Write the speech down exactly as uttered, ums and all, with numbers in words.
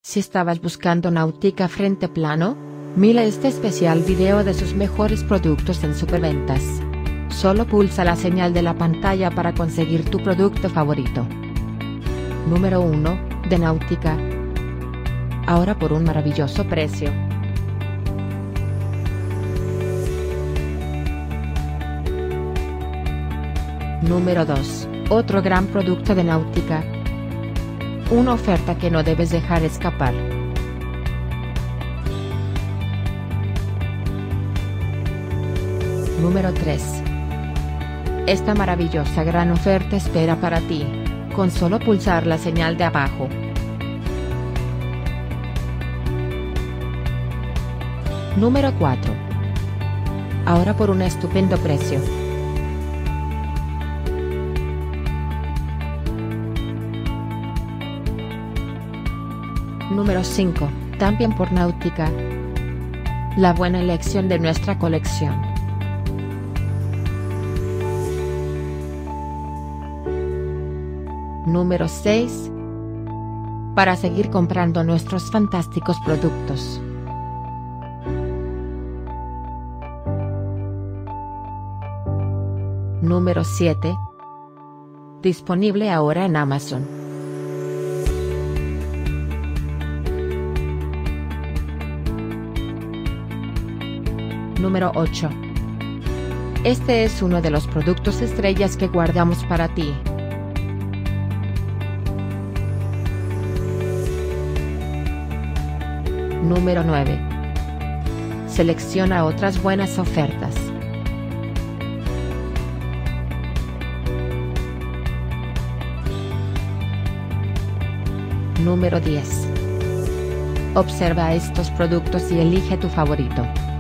Si estabas buscando Nautica frente plano, mira este especial video de sus mejores productos en superventas. Solo pulsa la señal de la pantalla para conseguir tu producto favorito. Número uno, de Nautica. Ahora por un maravilloso precio. Número dos, otro gran producto de Nautica. Una oferta que no debes dejar escapar. Número tres. Esta maravillosa gran oferta espera para ti, con solo pulsar la señal de abajo. Número cuatro. Ahora por un estupendo precio. Número cinco, también por Nautica. La buena elección de nuestra colección. Número seis. Para seguir comprando nuestros fantásticos productos. Número siete. Disponible ahora en Amazon. Número ocho. Este es uno de los productos estrellas que guardamos para ti. Número nueve. Selecciona otras buenas ofertas. Número diez. Observa estos productos y elige tu favorito.